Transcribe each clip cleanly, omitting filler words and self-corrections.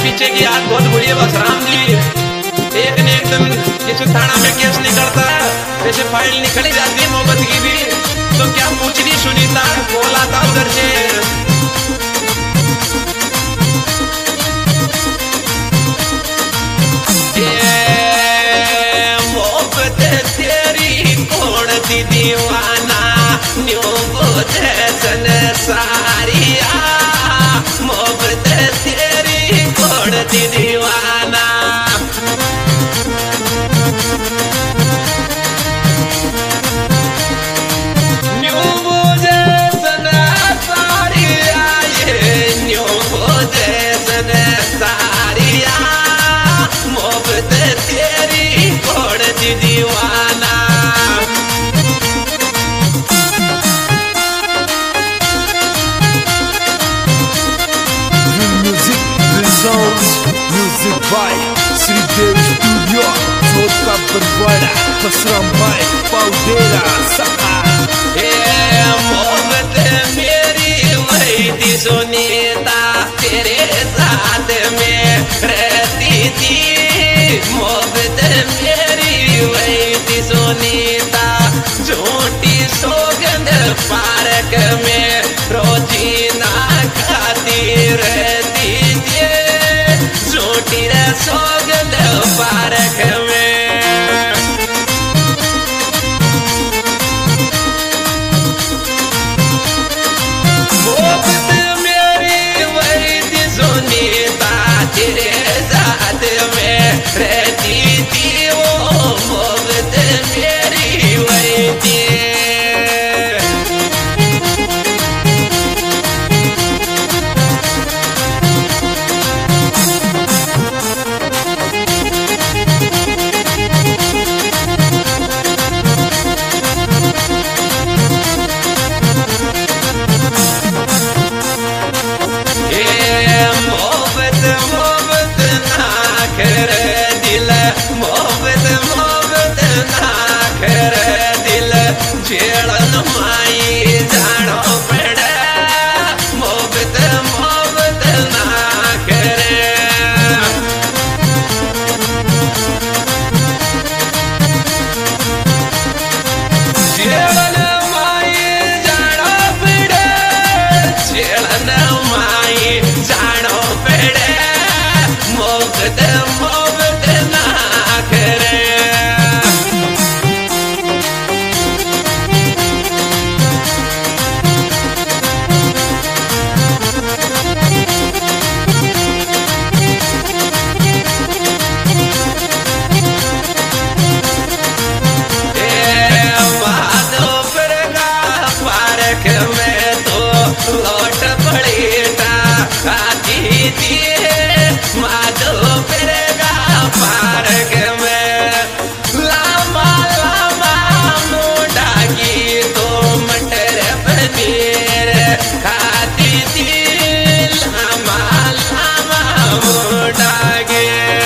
पीछे की याद बहुत बुरी है बस राम जी। एक ने एक दिन किसी थाना में केस निकलता है, जैसे फाइल निकली जाती है मोहब्बत की भी, तो क्या पूछ रही सुनीता, बोला था उधर से मोहब्बत तेरी कौन दी दीवाना, न्यू बोझे संसारिया, मोहब्बत तेरी कौन दी दीवाना। न्यू बोझे संसारिया, ये न्यू बोझे संसारिया, मोहब्बत तेरी कौन दी दीवाना। Music by Sridev Studio, Zotka Barwada, Basram Bhai, Paudera, Saka. मोहब्बत मेरी वही थी सुनीता, तेरे साथ में रहती थी। मोहब्बत मेरी वही थी सुनीता, झूठी सौगंध पार्क में रोजीना खाती रहती थी, झूठी सौगंध पार्क में। मोहब्बत मेरी वही थी सुनीता, तेरे साथ में रहती थी, वो मोहब्बत मेरी वही थी। मोहब्बत मोहब्बत ना कर दिल, मोहब्बत मोहब्बत ना कर दिल, जेड़न माई जानो पड़े, मोहब्बत मोहब्बत ना करे। जेड़न माई जानो पड़े, जेड़न माई जानो पड़े, मोहब्बत मोहब्बत ना करे। माधोपुर का पार्क में तो लौट पड़ेगा आती थी, माधोपुर का पार्क में लामा लामा मुंडा की तो मटर पनीर खाती थी, लामा लामा मुंडा के।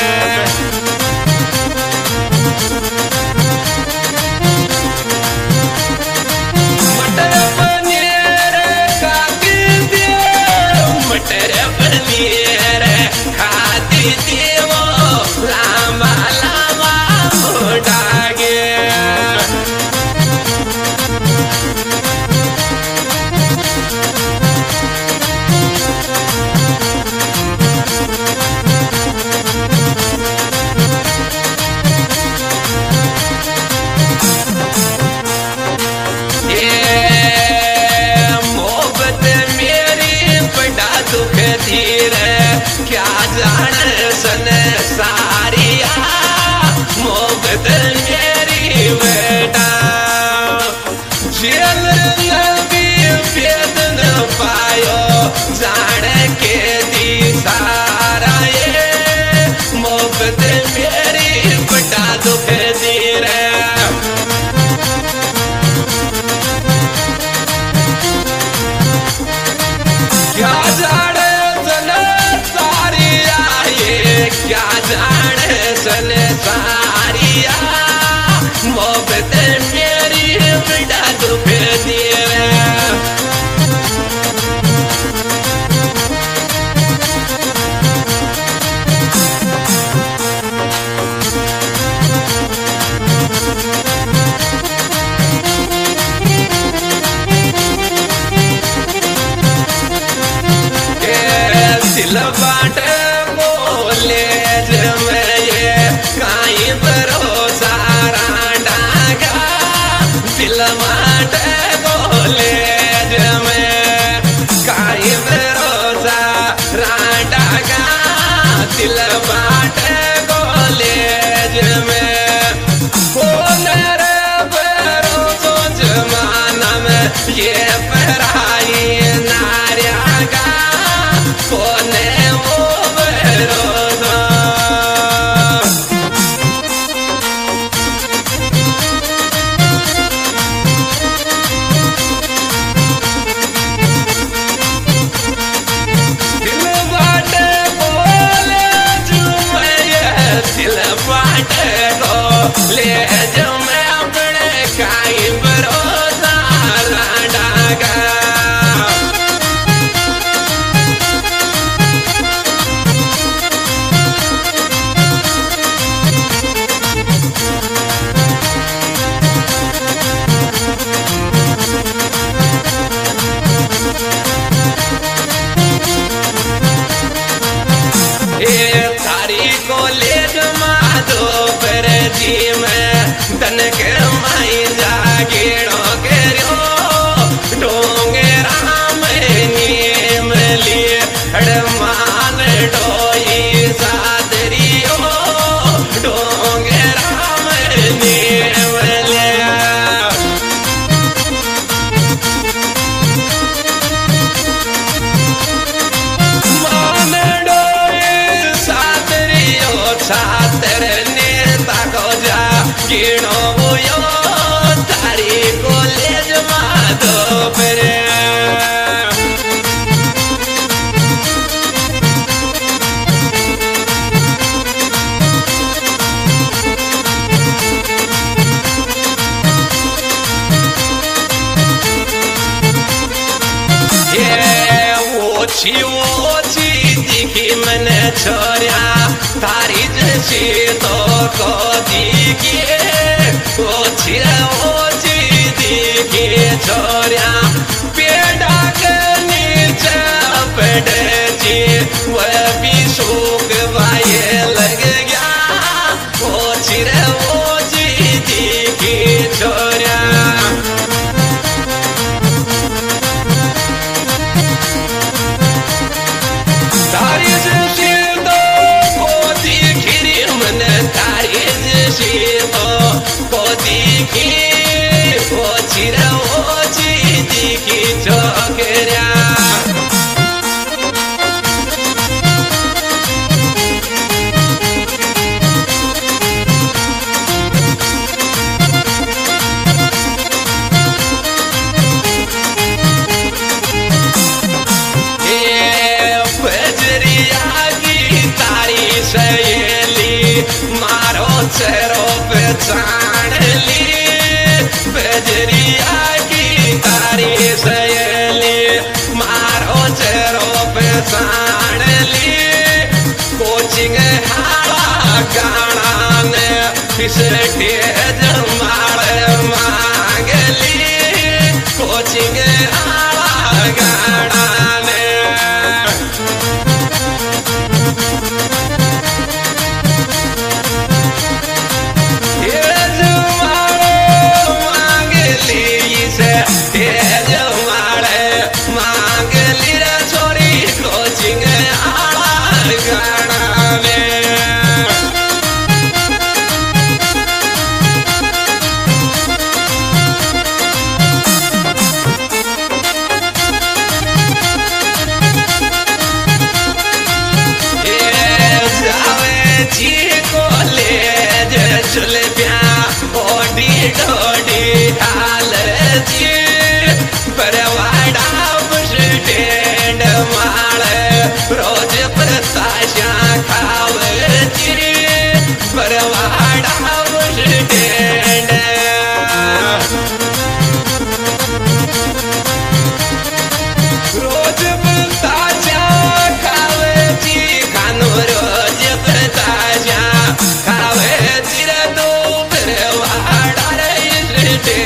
मटर पनीर खाती थी, मटर पनीर खाती थी, वो लामा लामा मुंडा के। मोहब्बत मेरी बड़ा दुख धीर, क्या जान संसारिया, मोहब्बत मेरी बेटा। जेल भी भेद न पायो, जान के दी सारा ये, मोहब्बत मेरी बड़ा दुख धीर। क्या जाने संसारिया, ये क्या जाने संसारिया, मोहब्बत मेरी बड़ा दुख दिए। दिल बाट कॉलेज में ये काई भरोसा डागा दिल बाट कॉलेज में काई भरोसा डागा दिल बाट कॉलेज में कौन रे भरोसो जमाना में ये पराई नारिया का कौन वो भरोसा दिल बाट कॉलेज में ये दिल बाट कॉलेज में अपने काई भरोसा डागा थारी कॉलेज माधो पर जी में तन के माई जागेड़ो के डोंगे राम नीम लिए हड़मान डोई सादरियो डोंगे राम नीम लिया छात्र नेता को जा गिनो यो तारी कॉलेज माधो पर ओछी दिखी मैंने छोरिया तारी जैसी तो को दिखी ओछी दिखी छोरिया पेड़ा के नीचे पेड़ जी वह भी सूख वाये लग गया ओछी दिखी छोरिया तारी जैसी तो को दिखी मन तारी जैसी तो को दिखी ओछी दिखी छोकरिया सहेली मारो चेहरो पे चाण ली बजरिया की तारी सहेली मारो चेहरो पे चाण ली कोचिंग हाड़ा गाना ने फिस तेज मार मांग ली कोचिंग हाड़ा गाना ने मांग ली छोरी कोचिंग गाना में जावे जी कॉलेज चल प्या ओडी डोडी हाल जी परवाड़ा स्टैंड माल रोज प्रताशा खावे जी परवाड़ा स्टैंड रोज प्रताशा खावे जी खानो रोज प्रताशा खावे जी रे दो परवाड़ा स्टैंड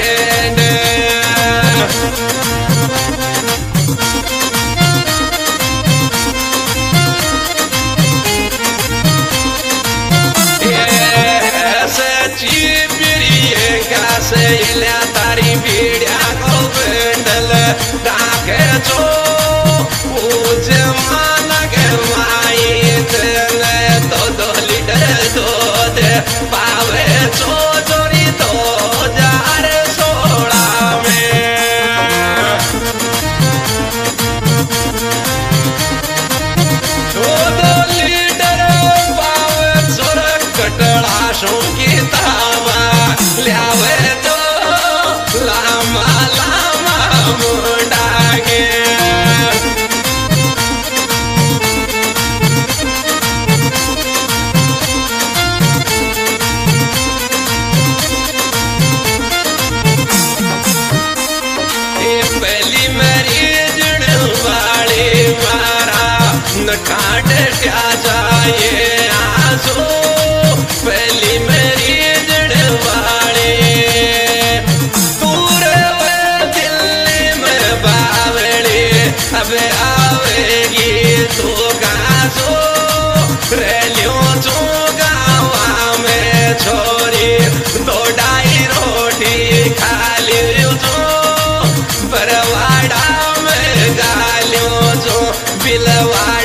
क्या चाहिए आंसू पहली मेरी जड़वाड़ी पूरे दिल्ली में बावड़ी अब आवेगी तू गांसू रेलियों चू गावा में छोरी दो ढाई रोटी खा लियो तो बरवाड़ा में गालियों जो बिलवा